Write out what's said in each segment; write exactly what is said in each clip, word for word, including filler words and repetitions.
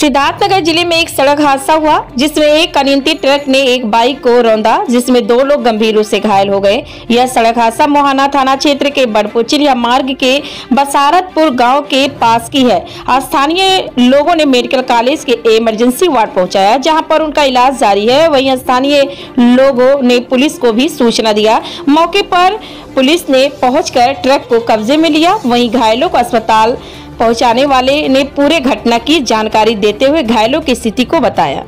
सिद्धार्थनगर जिले में एक सड़क हादसा हुआ जिसमें एक अनियंत्रित ट्रक ने एक बाइक को रौंदा, जिसमें दो लोग गंभीर रूप से घायल हो गए। यह सड़क हादसा मोहाना थाना क्षेत्र के बड़पुर चिलिया मार्ग के बसारतपुर गांव के पास की है। स्थानीय लोगों ने मेडिकल कॉलेज के इमरजेंसी वार्ड पहुंचाया, जहां पर उनका इलाज जारी है। वहीं स्थानीय लोगों ने पुलिस को भी सूचना दिया। मौके पर पुलिस ने पहुंचकर ट्रक को कब्जे में लिया। वहीं घायलों को अस्पताल पहुंचाने वाले ने पूरे घटना की जानकारी देते हुए घायलों की स्थिति को बताया।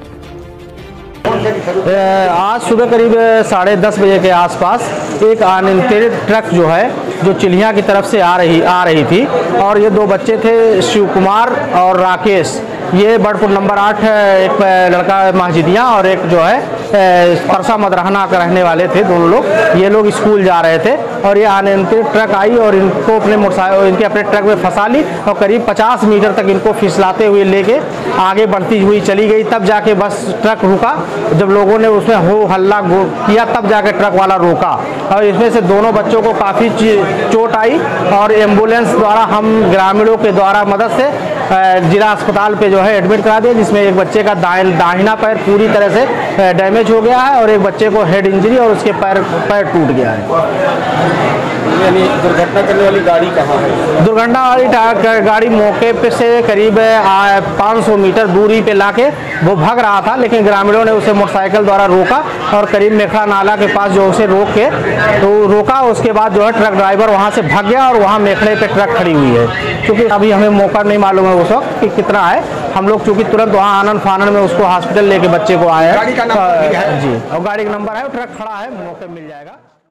आज सुबह करीब साढ़े दस बजे के आसपास एक अनियंत्रित ट्रक जो है जो चिलिया की तरफ से आ रही आ रही थी और ये दो बच्चे थे, शिव कुमार और राकेश। ये बड़पुर नंबर आठ एक लड़का महजिदिया और एक जो है परसा मदरहना का रहने वाले थे। दोनों लोग ये लोग स्कूल जा रहे थे और ये अनियंत्रित ट्रक आई और इनको अपने मोटरसाइकिल इनके अपने ट्रक में फंसा ली और करीब पचास मीटर तक इनको फिसलाते हुए लेके आगे बढ़ती हुई चली गई। तब जाके बस ट्रक रुका। जब लोगों ने उसमें हो हल्ला किया तब जाके ट्रक वाला रोका और इसमें से दोनों बच्चों को काफ़ी चोट आई और एम्बुलेंस द्वारा हम ग्रामीणों के द्वारा मदद से जिला अस्पताल पे जो है एडमिट करा दिया, जिसमें एक बच्चे का दाहिना पैर पूरी तरह से डैमेज हो गया है और एक बच्चे को हेड इंजरी और उसके पैर पैर टूट गया है। यानी दुर्घटना करने वाली गाड़ी कहाँ है? दुर्घटना वाली गाड़ी मौके पे से करीब पाँच सौ मीटर दूरी पे लाके वो भाग रहा था, लेकिन ग्रामीणों ने उसे मोटरसाइकिल द्वारा रोका और करीब मेखला नाला के पास जो उसे रोक के तो रोका। उसके बाद जो है ट्रक ड्राइवर वहाँ से भाग गया और वहाँ मेखले पे ट्रक खड़ी हुई है। क्योंकि अभी हमें मौका नहीं मालूम है उस वक्त कि कितना है। हम लोग चूँकि तुरंत वहाँ आनंद फानन में उसको हॉस्पिटल लेके बच्चे को आए हैं। गाड़ी का नंबर जी और गाड़ी का नंबर है, ट्रक खड़ा है, मौके मिल जाएगा।